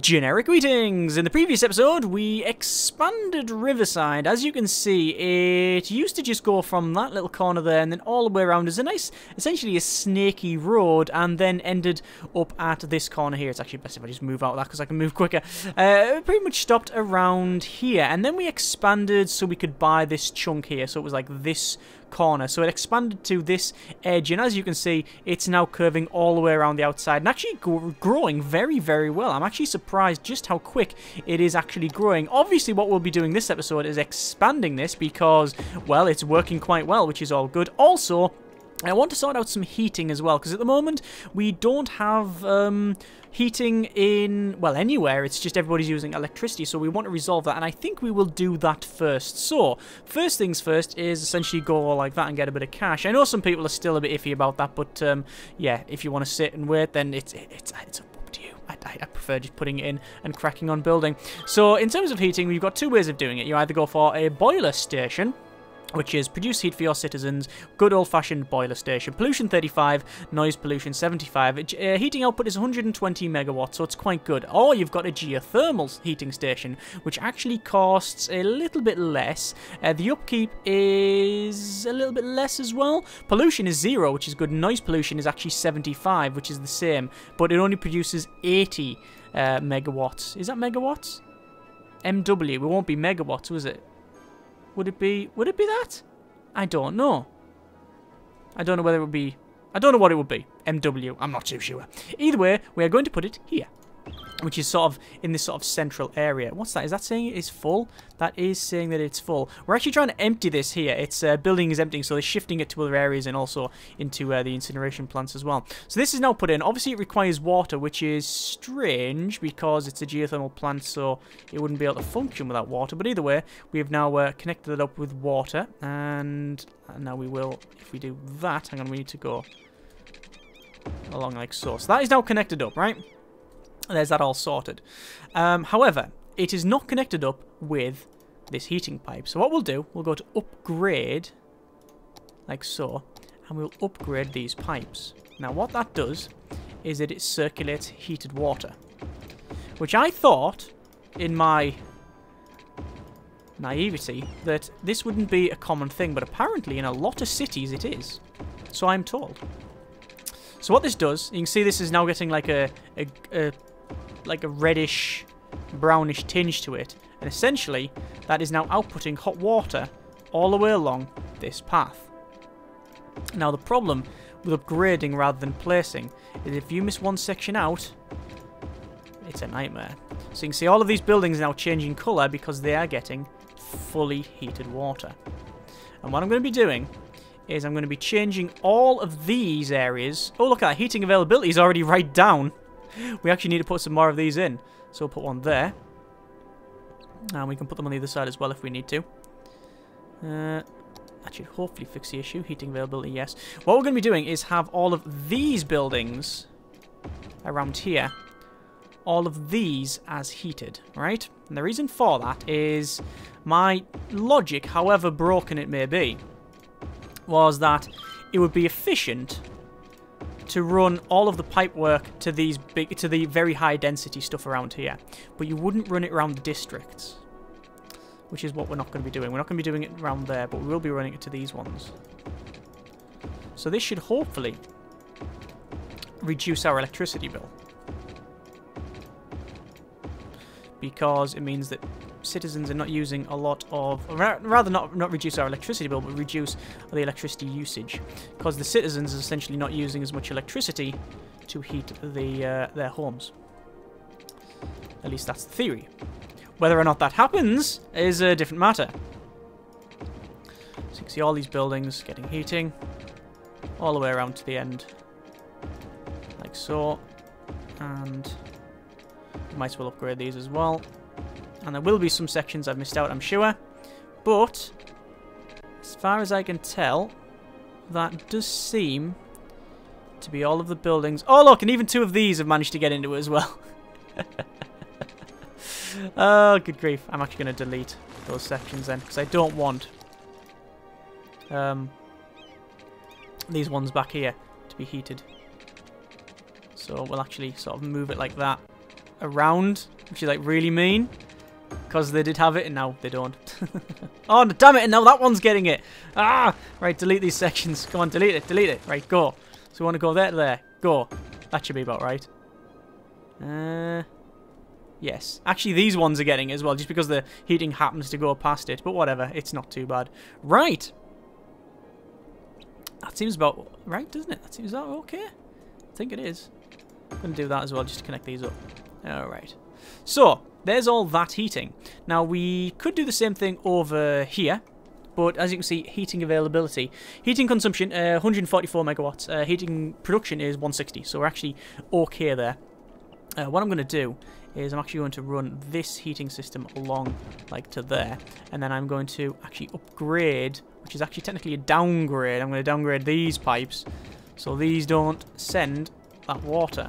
Generic greetings! In the previous episode, we expanded Riverside. As you can see, it used to just go from that little corner there and then all the way around as a nice, essentially a snaky road, and then ended up at this corner here. It's actually best if I just move out of that because I can move quicker. Pretty much stopped around here, and then we expanded so we could buy this chunk here. So it was like this corner. So it expanded to this edge, and as you can see, it's now curving all the way around the outside and actually growing very, very well. I'm actually surprised just how quick it is actually growing. Obviously, what we'll be doing this episode is expanding this because, well, it's working quite well, which is all good. Also, I want to sort out some heating as well, because at the moment we don't have heating in, well, anywhere. It's just everybody's using electricity, so we want to resolve that, and I think we will do that first. So, first things first is essentially go like that and get a bit of cash. I know some people are still a bit iffy about that, but yeah, if you want to sit and wait, then it's up to you. I prefer just putting it in and cracking on building. So, in terms of heating, we've got two ways of doing it. You either go for a boiler station, which is produce heat for your citizens, good old-fashioned boiler station. Pollution 35, noise pollution 75. Heating output is 120 megawatts, so it's quite good. Or you've got a geothermal heating station, which actually costs a little bit less. The upkeep is a little bit less as well. Pollution is 0, which is good. Noise pollution is actually 75, which is the same, but it only produces 80 megawatts. Is that megawatts? MW, it won't be megawatts, was it? Would it be that? I don't know. I don't know whether it would be, I don't know what it would be. MW, I'm not too sure. Either way, we are going to put it here, which is sort of in this sort of central area. What's that? Is that saying it is full? That is saying that it's full. We're actually trying to empty this here. Its building is emptying, so they're shifting it to other areas and also into the incineration plants as well. So this is now put in. Obviously, it requires water, which is strange because it's a geothermal plant, so it wouldn't be able to function without water. But either way, we have now connected it up with water, and now we will, if we do that, hang on, we need to go along like so. So that is now connected up, right? There's that all sorted. However, it is not connected up with this heating pipe. So what we'll do, we'll go to upgrade, like so, and we'll upgrade these pipes. Now what that does is that it circulates heated water, which I thought, in my naivety, that this wouldn't be a common thing, but apparently in a lot of cities it is. So I'm told. So what this does, you can see this is now getting like a reddish, brownish tinge to it, and essentially that is now outputting hot water all the way along this path. Now the problem with upgrading rather than placing is if you miss one section out, it's a nightmare. So you can see all of these buildings now changing colour because they are getting fully heated water. And what I'm going to be doing is I'm going to be changing all of these areas. Oh, look at that, heating availability is already right down. We actually need to put some more of these in. So we'll put one there. And we can put them on the other side as well if we need to. That should hopefully fix the issue. Heating availability, yes. What we're going to be doing is have all of these buildings around here, all of these as heated, right? And the reason for that is my logic, however broken it may be, was that it would be efficient to run all of the pipework to the very high density stuff around here, but you wouldn't run it around the districts, which is what we're not going to be doing. We're not going to be doing it around there, but we will be running it to these ones. So this should hopefully reduce our electricity bill, because it means that citizens are not using a lot of, or rather not reduce our electricity bill, but reduce the electricity usage, because the citizens are essentially not using as much electricity to heat their homes. At least that's the theory. Whether or not that happens is a different matter. So you can see all these buildings getting heating all the way around to the end, like so, and we might as well upgrade these as well. And there will be some sections I've missed out, I'm sure. But, as far as I can tell, that does seem to be all of the buildings. Oh, look, and even two of these have managed to get into it as well. Oh, good grief. I'm actually going to delete those sections then, because I don't want these ones back here to be heated. So we'll actually sort of move it like that around, which is like really mean. Because they did have it and now they don't. Oh, damn it, and now that one's getting it. Ah! Right, delete these sections. Come on, delete it, delete it. Right, go. So we want to go there to there. Go. That should be about right. Yes. Actually, these ones are getting it as well, just because the heating happens to go past it. But whatever, it's not too bad. Right. That seems about right, doesn't it? That seems about okay. I think it is. I'm going to do that as well, just to connect these up. Alright. So, there's all that heating. Now, we could do the same thing over here. But as you can see, heating availability. Heating consumption, 144 megawatts. Heating production is 160. So we're actually okay there. What I'm going to do is I'm actually going to run this heating system along like to there. And then I'm going to actually upgrade, which is actually technically a downgrade. I'm going to downgrade these pipes so these don't send that water.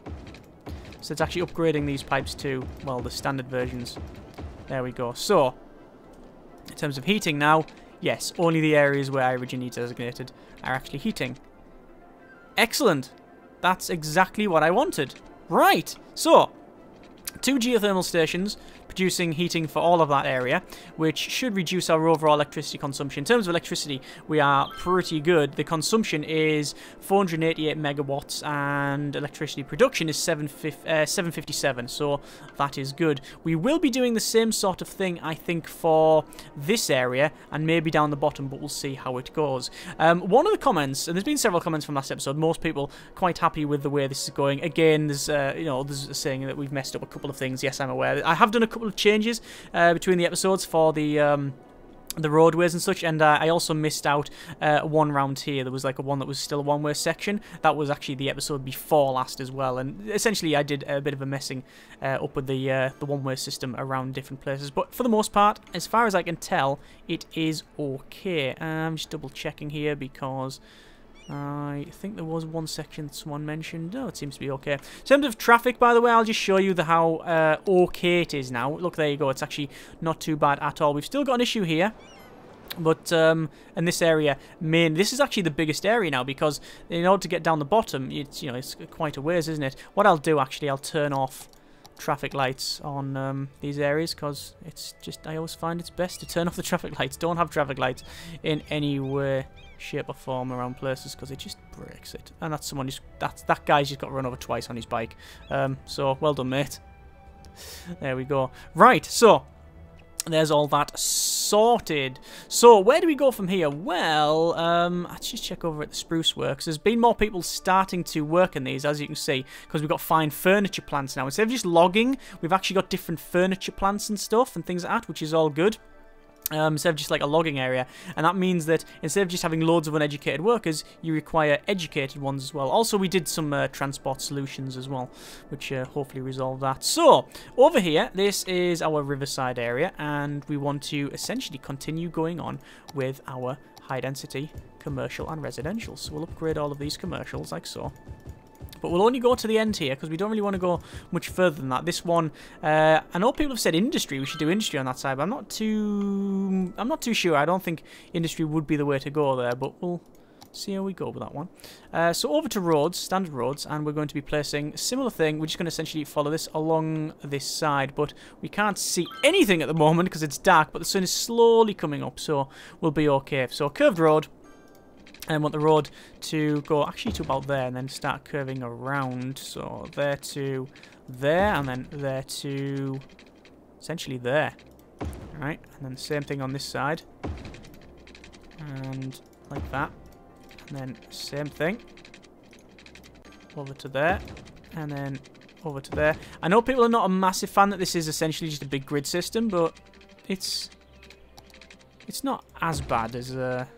So it's actually upgrading these pipes to, well, the standard versions. There we go. So, in terms of heating now, yes, only the areas where I originally designated are actually heating. Excellent. That's exactly what I wanted. Right. So, 2 geothermal stations producing heating for all of that area, which should reduce our overall electricity consumption. In terms of electricity, we are pretty good. The consumption is 488 megawatts and electricity production is 757, so that is good. We will be doing the same sort of thing, I think, for this area and maybe down the bottom, but we'll see how it goes. One of the comments, and there's been several comments from last episode, most people quite happy with the way this is going. Again, there's there's a saying that we've messed up a couple of things. Yes, I'm aware. I have done a couple of changes between the episodes for the roadways and such, and I also missed out one round here. There was like one that was still a one-way section. That was actually the episode before last as well, and essentially I did a bit of a messing up with the one-way system around different places, but for the most part, as far as I can tell, it is okay. I'm just double checking here because I think there was one section that someone mentioned. Oh, it seems to be okay. In terms of traffic, by the way, I'll just show you how okay it is now. Look, there you go. It's actually not too bad at all. We've still got an issue here. But in this area, this is actually the biggest area now, because in order to get down the bottom, it's quite a ways, isn't it? What I'll do, actually, I'll turn off traffic lights on these areas, because it's just, I always find it's best to turn off the traffic lights. Don't have traffic lights in any way, shape or form around places, because it just breaks it. And that's someone that guy's just got run over twice on his bike. So well done, mate. There we go. Right, so there's all that sorted. So where do we go from here? Well, let's just check over at the spruce works. There's been more people starting to work in these, as you can see, because we've got fine furniture plants now. Instead of just logging, we've actually got different furniture plants and stuff and things like that, which is all good. Instead of just like a logging area, and that means that instead of just having loads of uneducated workers, you require educated ones as well. Also, we did some transport solutions as well, which hopefully resolve that. So over here, this is our riverside area, and we want to essentially continue going on with our high density commercial and residential. So we'll upgrade all of these commercials like so. But we'll only go to the end here, because we don't really want to go much further than that. This one, I know people have said industry. We should do industry on that side, but I'm not too sure. I don't think industry would be the way to go there, but we'll see how we go with that one. So over to roads, standard roads, and we're going to be placing a similar thing. We're just going to essentially follow this along this side, but we can't see anything at the moment because it's dark, but the sun is slowly coming up, so we'll be okay. So curved road. And I want the road to go actually to about there and then start curving around. So there to there and then there to essentially there. Alright, and then the same thing on this side. And like that. And then same thing. Over to there. And then over to there. I know people are not a massive fan that this is essentially just a big grid system, but it's not as bad as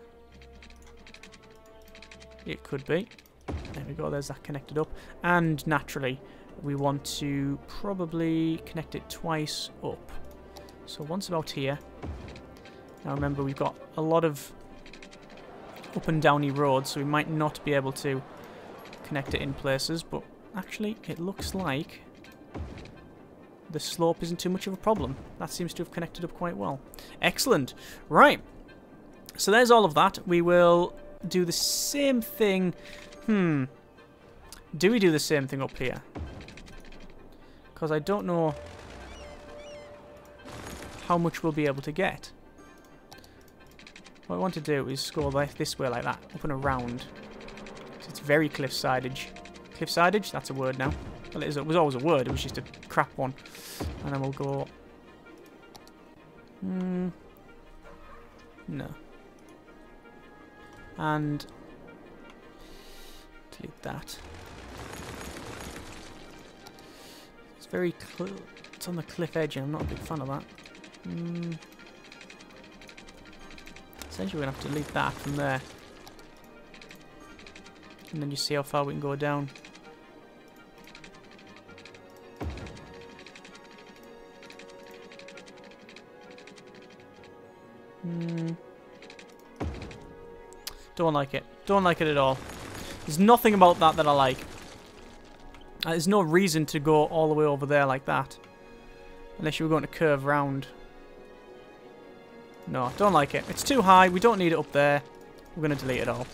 it could be. There we go, there's that connected up. And naturally, we want to probably connect it twice up. So once about here. Now remember, we've got a lot of up and downy roads, so we might not be able to connect it in places, but actually it looks like the slope isn't too much of a problem. That seems to have connected up quite well. Excellent. Right. So there's all of that. We will do the same thing. Do we do the same thing up here? because I don't know how much we'll be able to get. What I want to do is go like this way like that, up and around. It's very cliffsidage. Cliffsidage? That's a word now. Well, it was always a word, it was just a crap one. And then we'll go... no. And... delete that. It's very... it's on the cliff edge and I'm not a big fan of that. Essentially we're going to have to delete that from there. And then you see how far we can go down. Don't like it. Don't like it at all. There's nothing about that that I like. There's no reason to go all the way over there like that. Unless you were going to curve round. No, don't like it. It's too high. We don't need it up there. We're going to delete it all.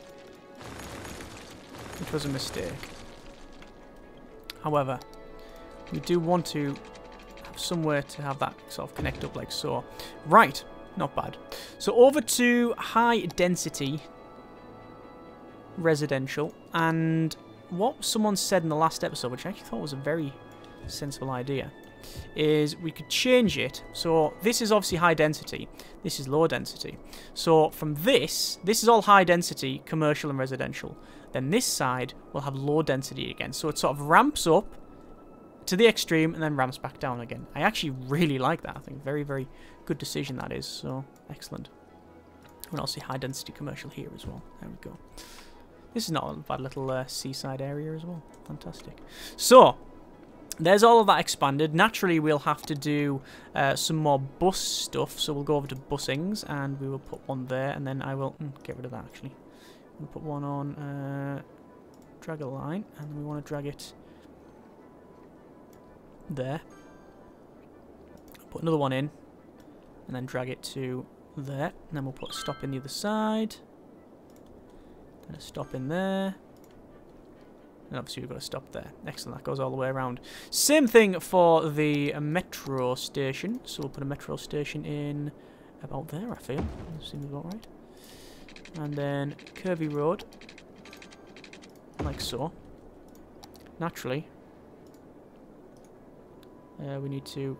Which was a mistake. However, we do want to have somewhere to have that sort of connect up like so. Right. Not bad. So over to high density residential. And what someone said in the last episode, which I actually thought was a very sensible idea, is we could change it. So this is obviously high density. This is low density. So from this is all high density, commercial and residential. Then this side will have low density again. So it sort of ramps up to the extreme and then ramps back down again. I actually really like that. I think very, very good decision that is. So excellent. And also high density commercial here as well. There we go. This is not a bad little seaside area as well. Fantastic. So there's all of that expanded. Naturally, we'll have to do some more bus stuff. So we'll go over to busings and we will put one there. And then I will get rid of that actually. We'll put one on, drag a line. And then we want to drag it there. Put another one in. And then drag it to there. And then we'll put a stop in the other side. And a stop in there. And obviously we've got to stop there. Excellent, that goes all the way around. Same thing for the metro station. So we'll put a metro station in about there, I feel. That seems about right. And then curvy road. Like so. Naturally. We need to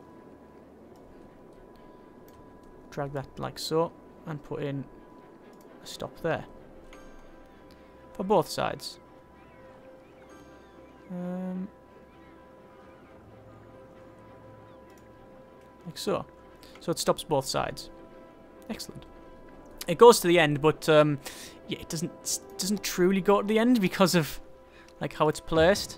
drag that like so. And put in a stop there. For both sides. Like so. So it stops both sides. Excellent. It goes to the end, but yeah, it doesn't truly go to the end because of like how it's placed.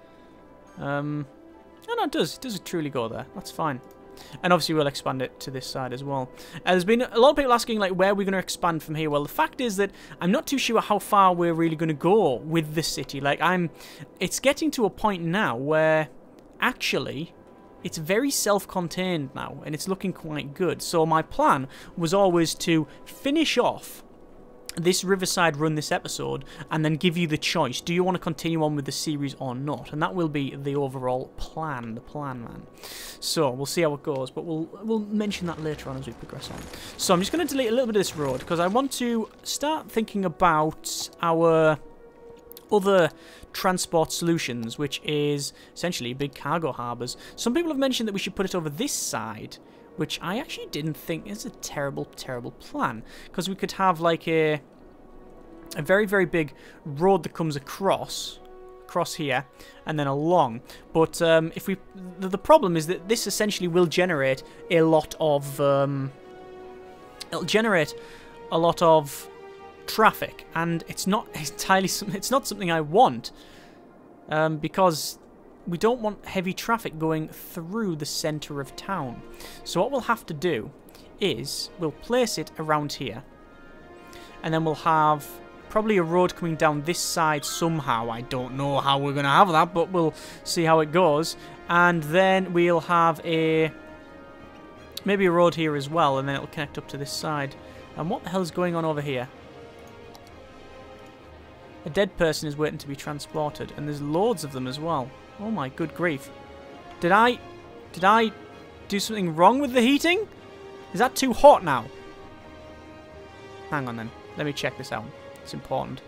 No, it does. It does truly go there. That's fine. And obviously we'll expand it to this side as well. There's been a lot of people asking like where we're going to expand from here. Well, the fact is that I'm not too sure how far we're really going to go with the city. Like it's getting to a point now where actually it's very self-contained now and it's looking quite good. So my plan was always to finish off this Riverside run this episode and then give you the choice. Do you want to continue on with the series or not? And that will be the overall plan, man. So we'll see how it goes, but we'll mention that later on as we progress on. So I'm just going to delete a little bit of this road because I want to start thinking about our other transport solutions, which is essentially big cargo harbours. Some people have mentioned that we should put it over this side, which I actually didn't think is a terrible, terrible plan. Because we could have like a very, very big road that comes across here and then along. But if we, the problem is that this essentially will generate a lot of, it'll generate a lot of traffic, and it's not entirely, it's not something I want, because we don't want heavy traffic going through the centre of town. So what we'll have to do is we'll place it around here. And then we'll have probably a road coming down this side somehow. I don't know how we're going to have that, but we'll see how it goes. And then we'll have maybe a road here as well, and then it'll connect up to this side. And what the hell is going on over here? A dead person is waiting to be transported, and there's loads of them as well. Oh my good grief. Did I do something wrong with the heating? Is that too hot now? Hang on then. Let me check this out. It's important.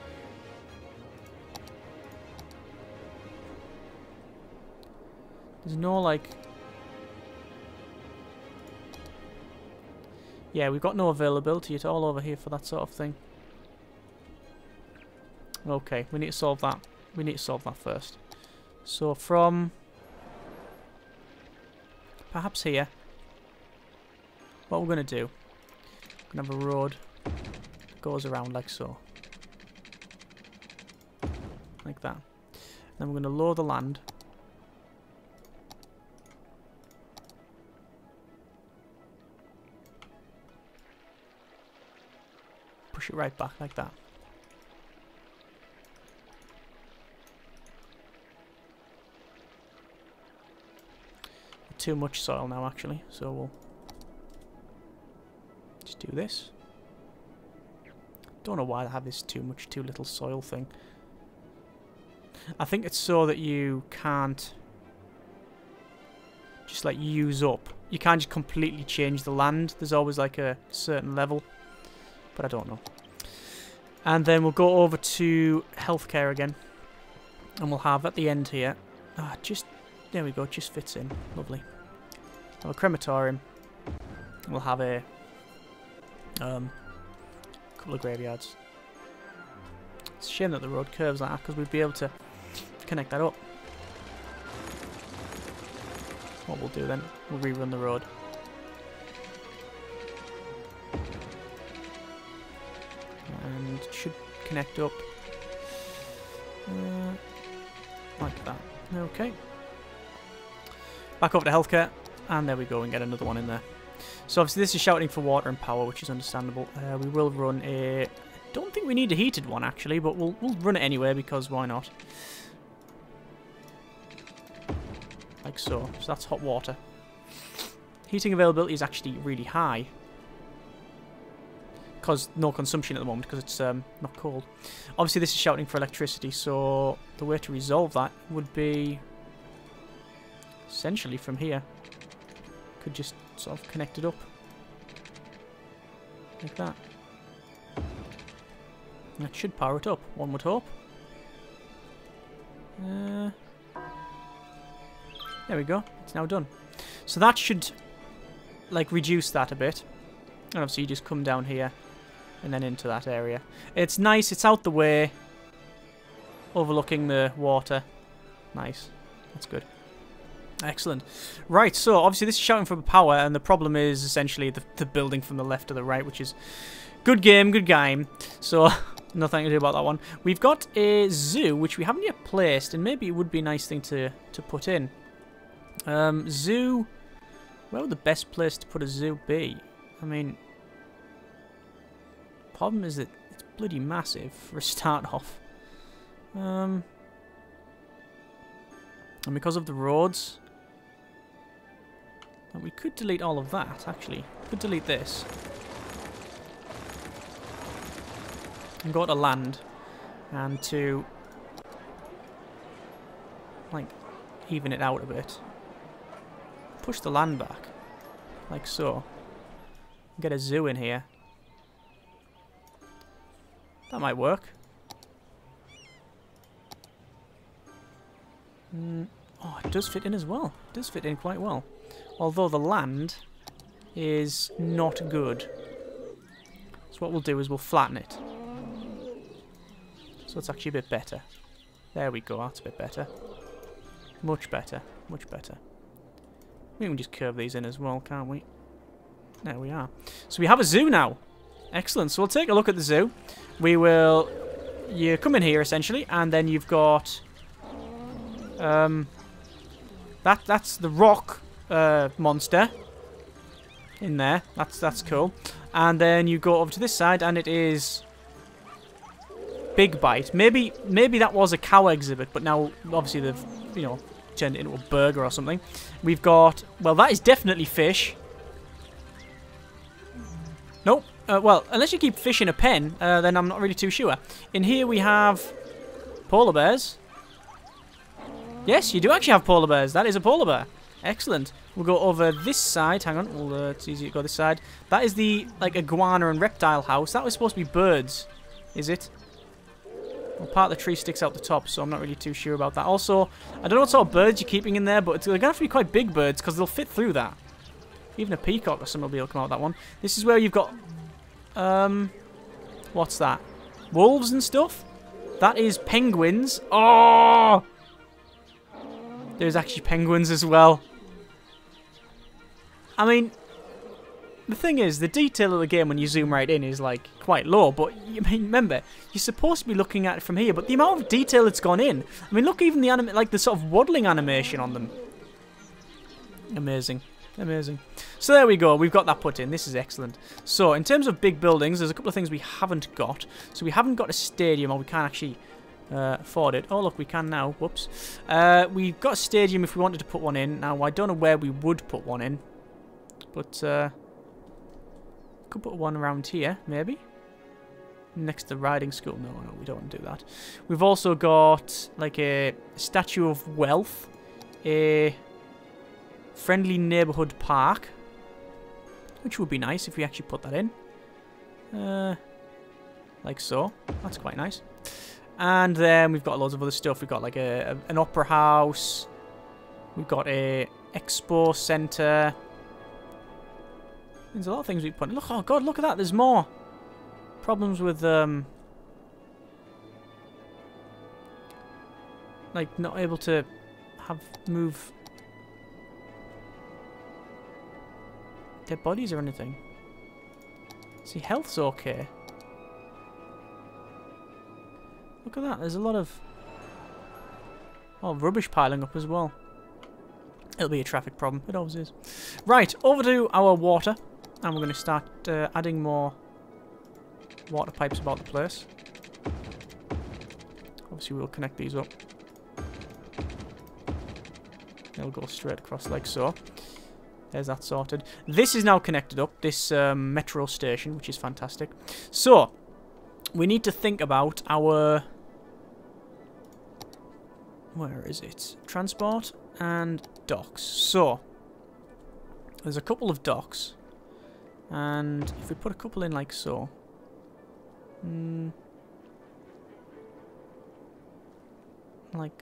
There's no, like... Yeah, we've got no availability at all over here for that sort of thing. Okay, we need to solve that. We need to solve that first. So from... perhaps here. What we're going to do... we're going to have a road that goes around like so. Like that. Then we're going to lower the land. Push it right back like that. Too much soil now, actually, so we'll just do this. Don't know why I have this too little soil thing. I think it's so that you can't just like use up. You can't just completely change the land. There's always like a certain level, but I don't know. And then we'll go over to healthcare again, and we'll have at the end here. Just there we go. It just fits in. Lovely. Have a crematorium. We'll have a couple of graveyards. It's a shame that the road curves like that, because we'd be able to connect that up. What we'll do then, we'll rerun the road. And it should connect up like that. Okay. Back over to healthcare. And there we go, and get another one in there. So obviously this is shouting for water and power, which is understandable. We will run a... I don't think we need a heated one, actually, but we'll run it anyway, because why not? Like so. So that's hot water. Heating availability is actually really high. Because no consumption at the moment, because it's not cold. Obviously this is shouting for electricity, so the way to resolve that would be... essentially from here. Could just sort of connect it up like that. That should power it up, one would hope. There we go, it's now done. So that should like reduce that a bit. And obviously you just come down here and then into that area. It's nice, it's out the way, overlooking the water. Nice, that's good. Excellent. Right, so obviously this is shouting for power, and the problem is essentially the building from the left to the right, which is good game. So nothing to do about that one. We've got a zoo, which we haven't yet placed, and maybe it would be a nice thing to put in. Zoo, where would the best place to put a zoo be? I mean, problem is that it's bloody massive for a start off. And because of the roads... and we could delete all of that, actually. We could delete this. And go to land. And to... like, even it out a bit. Push the land back. Like so. Get a zoo in here. That might work. Oh, it does fit in as well. It does fit in quite well. Although the land is not good. So what we'll do is we'll flatten it. So it's actually a bit better. There we go, that's a bit better. Much better, much better. We can just curve these in as well, can't we? There we are. So we have a zoo now. Excellent, so we'll take a look at the zoo. We will... you come in here, essentially, and then you've got... that's the rock monster in there. That's cool. And then you go over to this side, and it is Big Bite. Maybe that was a cow exhibit, but now obviously they've turned it into a burger or something. We've got, well, that is definitely fish. Nope. Well, unless you keep fish in a pen, then I'm not really too sure. In here we have polar bears. Yes, you do actually have polar bears. That is a polar bear. Excellent. We'll go over this side. Hang on. It's easy to go this side. That is the, like, iguana and reptile house. That was supposed to be birds. Is it? Well, part of the tree sticks out the top, so I'm not really too sure about that. Also, I don't know what sort of birds you're keeping in there, but they're going to have to be quite big birds because they'll fit through that. Even a peacock or something will be able to come out of that one. This is where you've got... what's that? Wolves and stuff? That is penguins. Oh! There's actually penguins as well. I mean, the thing is, the detail of the game when you zoom right in is, like, quite low. But, I mean, remember, you're supposed to be looking at it from here. But the amount of detail that's gone in. I mean, look, even the like the sort of waddling animation on them. Amazing. Amazing. So there we go. We've got that put in. This is excellent. So, in terms of big buildings, there's a couple of things we haven't got. So, we haven't got a stadium, or we can't actually... afford it. Oh, look, we can now. Whoops. We've got a stadium if we wanted to put one in. Now, I don't know where we would put one in. But, could put one around here, maybe. Next to the riding school. No, we don't want to do that. We've also got, like, a statue of wealth. A friendly neighborhood park. Which would be nice if we actually put that in. Like so. That's quite nice. And then we've got loads of other stuff. We've got like an opera house. We've got a expo centre. There's a lot of things we put in. Look, oh god, look at that. There's more. Problems with like not able to move their bodies or anything. See, health's okay. Look at that, there's a lot of rubbish piling up as well. It'll be a traffic problem, it always is. Right, over to our water. And we're going to start adding more water pipes about the place. Obviously we'll connect these up. They'll go straight across like so. There's that sorted. This is now connected up, this metro station, which is fantastic. So, we need to think about our... Where is it? Transport and docks. So, there's a couple of docks. And if we put a couple in like so. Like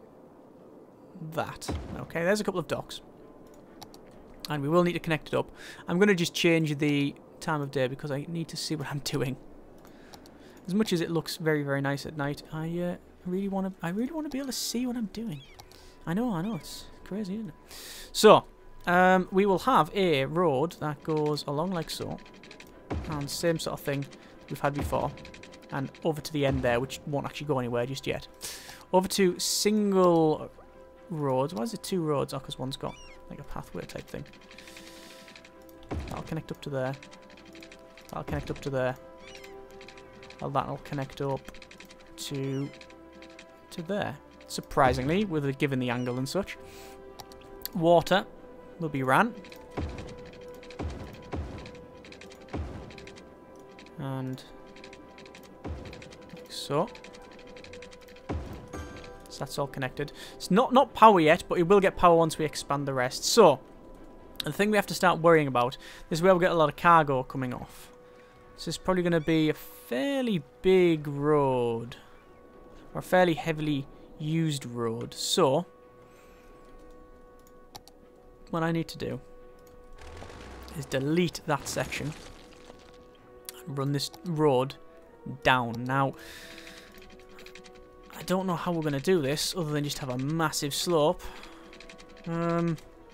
that. Okay, there's a couple of docks. And we will need to connect it up. I'm going to just change the time of day because I need to see what I'm doing. As much as it looks very, very nice at night, I really want to be able to see what I'm doing. I know, it's crazy, isn't it? So, we will have a road that goes along like so, and same sort of thing we've had before, and over to the end there, which won't actually go anywhere just yet. Over to single roads. Why is it two roads? Oh, because one's got like a pathway type thing. That'll connect up to there. That'll connect up to there. Well, that'll connect up to there. Surprisingly, given the angle and such. Water will be ran. And like so. So that's all connected. It's not power yet, but it will get power once we expand the rest. So, the thing we have to start worrying about is where we'll get a lot of cargo coming off. This is probably going to be a fairly big road. Or a fairly heavily used road. So, what I need to do is delete that section and run this road down. Now, I don't know how we're going to do this other than just have a massive slope. So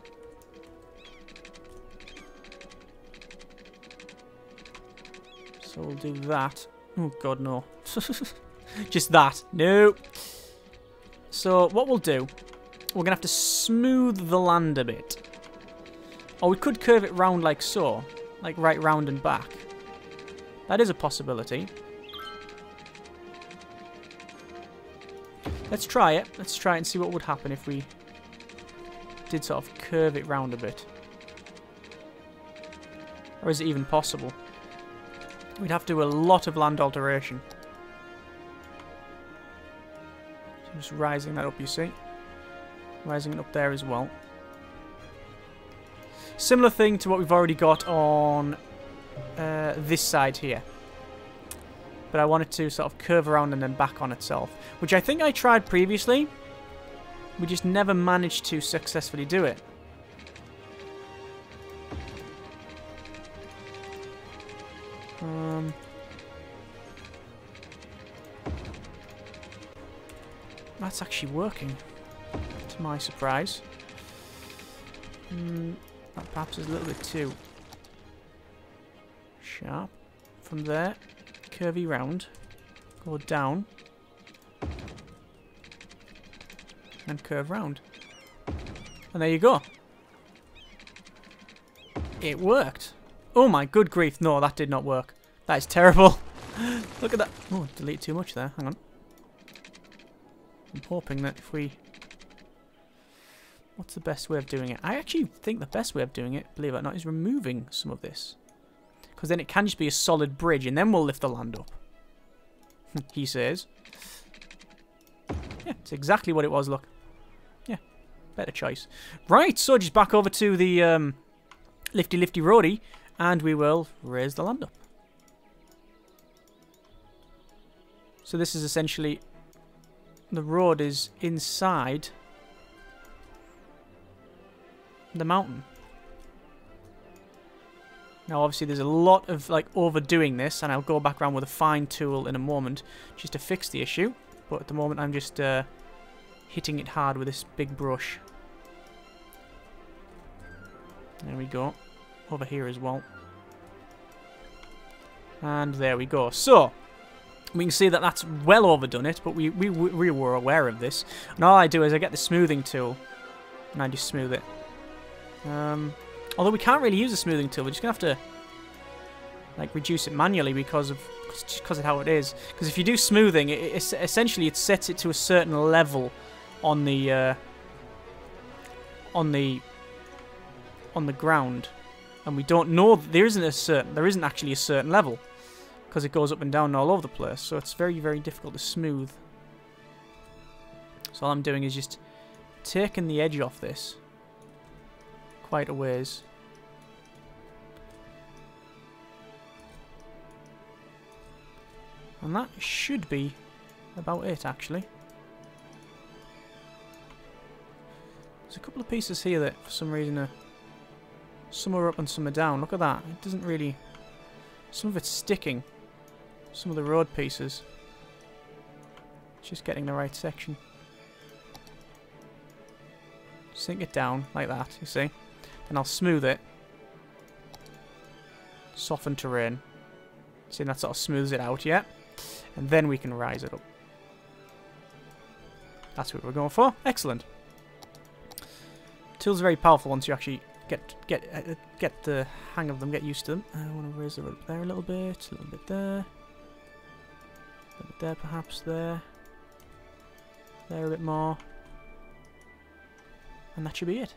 we'll do that. Oh god, no. Just that. No. So what we'll do, we're going to have to smooth the land a bit. Or we could curve it round like so. Like right round and back. That is a possibility. Let's try it. Let's try it and see what would happen if we did sort of curve it round a bit. Or is it even possible? We'd have to do a lot of land alteration. So just rising that up, you see. Rising it up there as well. Similar thing to what we've already got on this side here. But I wanted to sort of curve around and then back on itself, which I think I tried previously. We just never managed to successfully do it. That's actually working, to my surprise. That perhaps is a little bit too sharp. From there, curvy round, go down, and curve round. And there you go. It worked. Oh my good grief, no, that did not work. That is terrible. Look at that. Oh, delete too much there, hang on. I'm hoping that if we... What's the best way of doing it? I actually think the best way of doing it, believe it or not, is removing some of this. Because then it can just be a solid bridge, and then we'll lift the land up. He says. Yeah, it's exactly what it was, look. Yeah, better choice. Right, so just back over to the lifty roadie, and we will raise the land up. So this is essentially... The road is inside the mountain. Now obviously there's a lot of like overdoing this, and I'll go back around with a fine tool in a moment just to fix the issue, but at the moment I'm just hitting it hard with this big brush. There we go. Over here as well. And there we go. So we can see that that's well overdone it, but we were aware of this. And all I do is I get the smoothing tool and I just smooth it. Although we can't really use the smoothing tool, we're just gonna have to like reduce it manually because of how it is. Because if you do smoothing, essentially it sets it to a certain level on the ground, and we don't know there isn't actually a certain level because it goes up and down all over the place. So it's very, very difficult to smooth. So all I'm doing is just taking the edge off this quite a ways. And that should be about it, actually. There's a couple of pieces here that, for some reason, some are up and some are down. Look at that. It doesn't really... Some of it's sticking. Some of the road pieces. It's just getting the right section. Sink it down, like that, you see. And I'll smooth it. Soften terrain. See, that sort of smooths it out, yeah? And then we can rise it up. That's what we're going for. Excellent. Tools are very powerful once you actually get the hang of them, get used to them. I want to raise it up there a little bit there. A little bit there, perhaps there. There a bit more. And that should be it.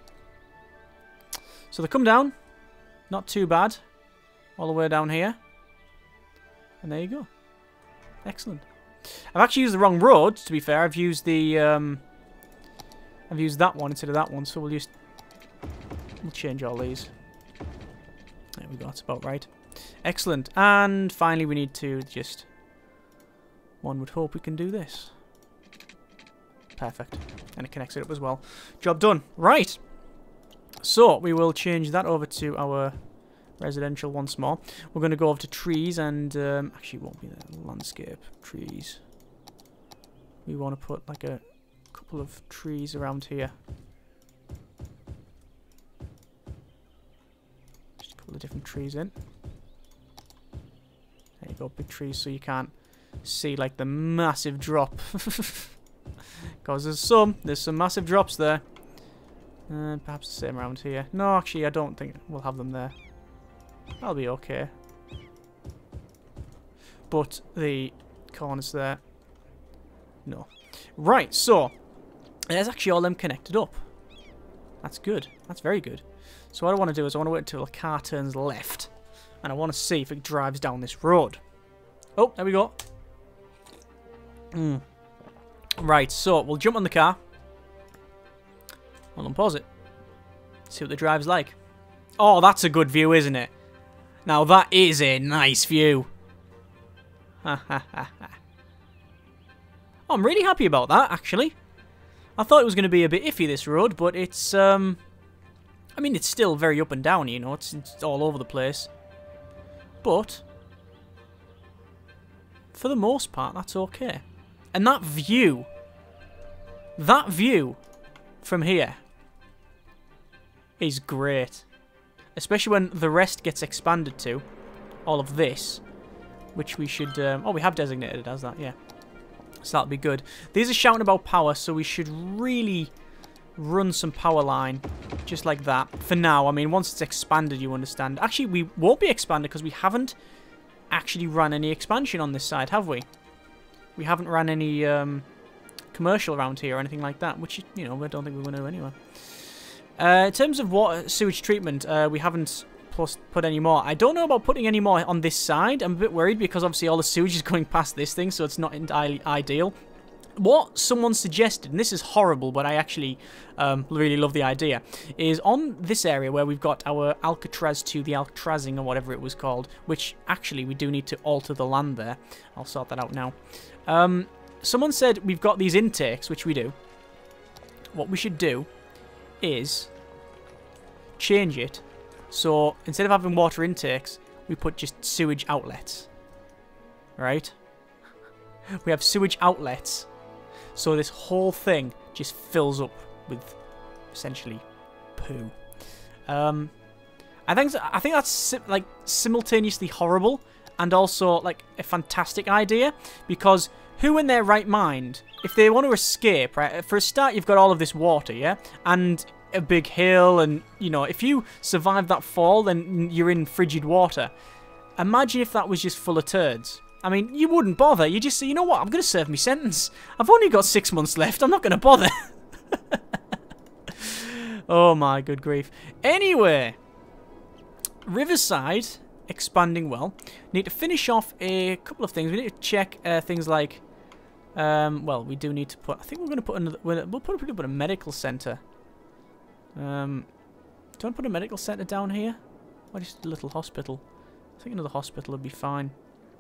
So they come down. Not too bad. All the way down here. And there you go. Excellent. I've actually used the wrong road, to be fair. I've used the I've used that one instead of that one, so we'll change all these. There we go, that's about right. Excellent. And finally we need to just, one would hope we can do this. Perfect. And it connects it up as well. Job done. Right. So we will change that over to our residential once more. We're going to go over to trees and actually it won't be there. Landscape. Trees. We want to put like a couple of trees around here. Just a couple of different trees in. There you go, big trees so you can't see like the massive drop. Because there's some massive drops there. And perhaps the same around here. No, actually I don't think we'll have them there. That'll be okay. But the corners there, no. Right, so there's actually all them connected up. That's good. That's very good. So what I want to do is I want to wait until the car turns left. And I want to see if it drives down this road. Oh, there we go. Right, so we'll jump on the car. We'll unpause it. See what the drive's like. Oh, that's a good view, isn't it? Now, that is a nice view. Ha ha ha ha. I'm really happy about that, actually. I thought it was going to be a bit iffy, this road, but it's, I mean, it's still very up and down, you know. It's all over the place. But, for the most part, that's okay. And that view from here is great. Especially when the rest gets expanded to all of this, which we should, oh, we have designated it as that, yeah. So that'll be good. These are shouting about power, so we should really run some power line, just like that. For now, I mean, once it's expanded, you understand. Actually, we won't be expanded because we haven't actually run any expansion on this side, have we? We haven't run any commercial around here or anything like that, which, you know, I don't think we're going to anyway. In terms of water sewage treatment, we haven't put any more. I don't know about putting any more on this side. I'm a bit worried because obviously all the sewage is going past this thing, so it's not entirely ideal. What someone suggested, and this is horrible, but I actually really love the idea, is on this area where we've got our Alcatraz 2, the Alcatrazing or whatever it was called, which actually we do need to alter the land there. I'll sort that out now. Someone said we've got these intakes, which we do. What we should do is change it so instead of having water intakes, we put just sewage outlets. Right? We have sewage outlets. So this whole thing just fills up with essentially poo. I think that's like simultaneously horrible and also like a fantastic idea, because who in their right mind, if they want to escape, right? For a start, you've got all of this water, yeah, and a big hill, and you know, if you survive that fall, then you're in frigid water. Imagine if that was just full of turds. I mean, you wouldn't bother. You just say, you know what, I'm going to serve my sentence. I've only got 6 months left. I'm not going to bother. Oh my good grief. Anyway, Riverside expanding well. Need to finish off a couple of things. We need to check things like, well, we do need to put, I think we're going to put another, we'll put a medical centre. Do you want to put a medical centre down here? Or just a little hospital? I think another hospital would be fine.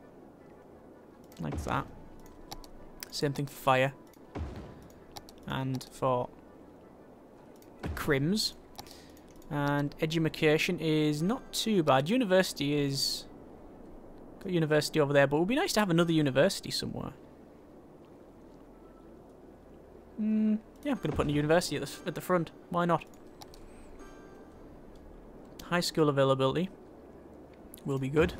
Like that. Same thing for fire. And for the crims. And education is not too bad. University is... got university over there, but it would be nice to have another university somewhere. Yeah, I'm going to put a university at the front. Why not? High school availability will be good.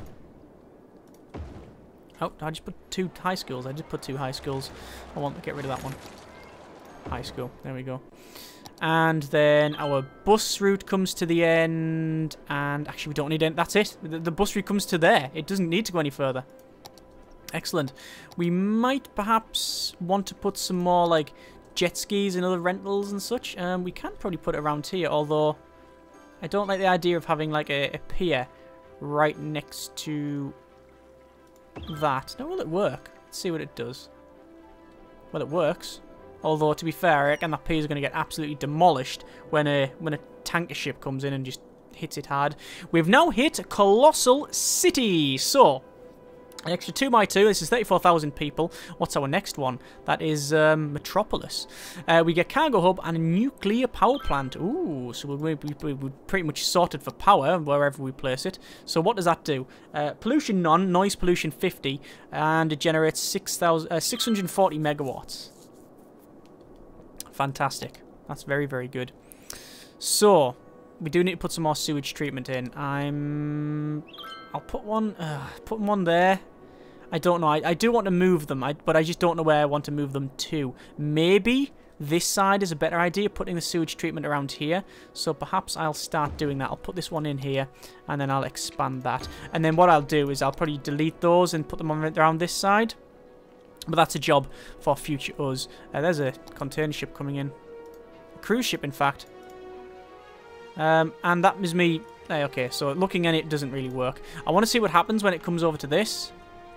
Oh, I just put 2 high schools. I just put 2 high schools. I want to get rid of that one. High school. There we go. And then our bus route comes to the end. And actually, we don't need any. That's it. The bus route comes to there. It doesn't need to go any further. Excellent. We might perhaps want to put some more, like, jet skis and other rentals and such. We can probably put it around here, although I don't like the idea of having, like, a pier right next to that. Now, will it work? Let's see what it does. Well, it works. Although, to be fair, I reckon that pier is going to get absolutely demolished when a tanker ship comes in and just hits it hard. We've now hit Colossal City. So, an extra 2x2. This is 34,000 people. What's our next one? That is Metropolis. We get cargo hub and a nuclear power plant. Ooh, so we're pretty much sorted for power wherever we place it. So what does that do? Pollution none, noise pollution 50, and it generates 640 megawatts. Fantastic. That's very, very good. So, we do need to put some more sewage treatment in. I'll put one there. I don't know. I do want to move them, but I just don't know where I want to move them to. Maybe this side is a better idea, putting the sewage treatment around here. So perhaps I'll start doing that. I'll put this one in here, and then I'll expand that. And then what I'll do is I'll probably delete those and put them around this side. But that's a job for future us. There's a container ship coming in. A cruise ship, in fact. And that is me... okay, so looking at it doesn't really work. I want to see what happens when it comes over to this.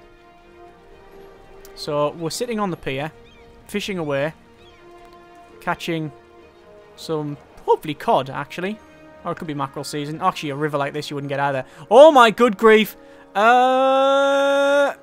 So we're sitting on the pier, fishing away, catching some, hopefully cod, actually. Or it could be mackerel season. Actually, a river like this you wouldn't get either. Oh my good grief! Oh,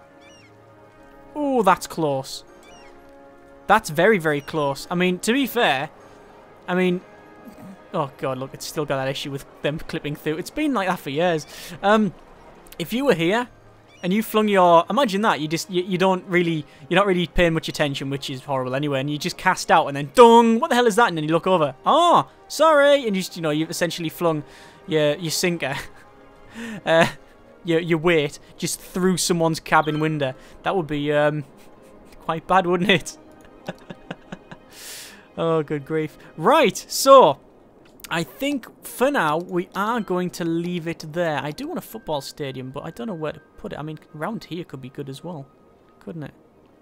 that's close. That's very, very close. I mean, to be fair, I mean... Oh god, look, it's still got that issue with them clipping through. It's been like that for years. If you were here and you flung your... Imagine that, you don't really... You're not really paying much attention, which is horrible anyway, and you just cast out and then dung! What the hell is that? And then you look over. Oh, sorry! And you know, you've essentially flung your sinker, your weight, just through someone's cabin window. That would be quite bad, wouldn't it? Oh, good grief. Right, so... I think for now we are going to leave it there. I do want a football stadium, but I don't know where to put it. I mean, around here could be good as well, couldn't it?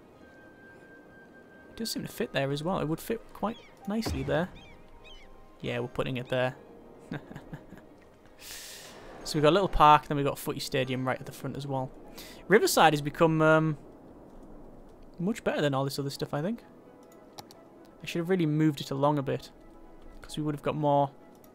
It does seem to fit there as well. It would fit quite nicely there. Yeah, we're putting it there. So we've got a little park, then we've got a footy stadium right at the front as well. Riverside has become much better than all this other stuff, I think. I should have really moved it along a bit. Because we would have got more.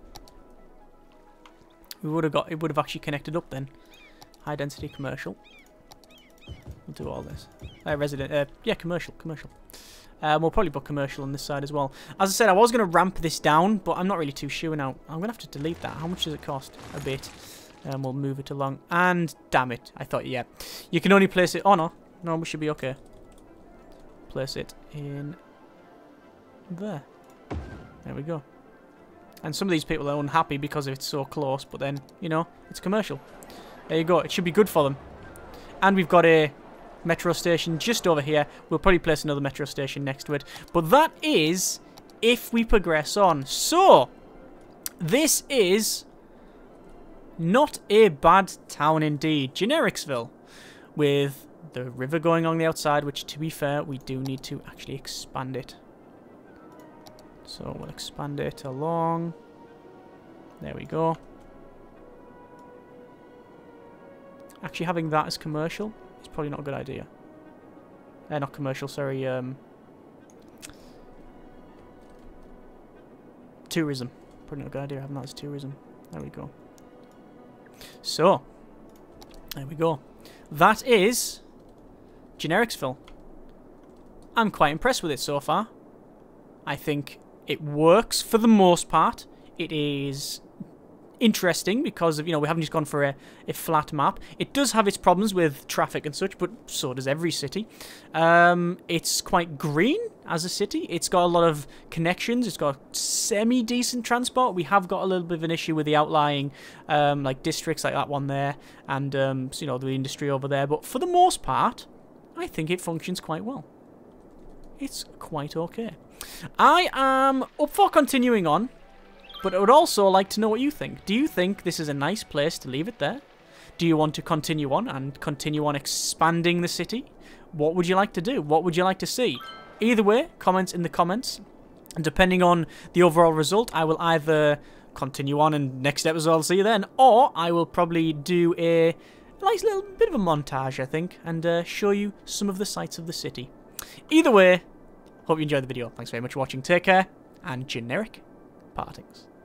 It would have actually connected up then. High density commercial. We'll do all this. Yeah, commercial. We'll probably put commercial on this side as well. As I said, I was going to ramp this down, but I'm not really too sure now. I'm going to have to delete that. How much does it cost? A bit. We'll move it along. And damn it, I thought, yeah, you can only place it. Oh no, we should be okay. Place it in there. There we go. And some of these people are unhappy because it's so close, but then, you know, it's commercial. There you go. It should be good for them. And we've got a metro station just over here. We'll probably place another metro station next to it. But that is if we progress on. So, this is not a bad town indeed. Genericsville. With the river going on the outside, which, to be fair, we do need to actually expand it. So we'll expand it along. There we go. Actually, having that as commercial is probably not a good idea. Not commercial, sorry. Tourism. Probably not a good idea having that as tourism. There we go. So, there we go. That is Genericsville. I'm quite impressed with it so far. I think it works for the most part. It is interesting because of, you know, we haven't just gone for a flat map. It does have its problems with traffic and such, but so does every city. It's quite green as a city. It's got a lot of connections. It's got semi-decent transport. We have got a little bit of an issue with the outlying like districts like that one there and so, you know, the industry over there. But for the most part, I think it functions quite well. It's quite okay. I am up for continuing on, but I would also like to know what you think. Do you think this is a nice place to leave it there? Do you want to continue on and continue on expanding the city? What would you like to do? What would you like to see? Either way, comments in the comments. And depending on the overall result, I will either continue on and next episode I'll see you then, or I will probably do a nice little bit of a montage, I think, and show you some of the sights of the city. Either way, hope you enjoyed the video. Thanks very much for watching. Take care, and generic partings.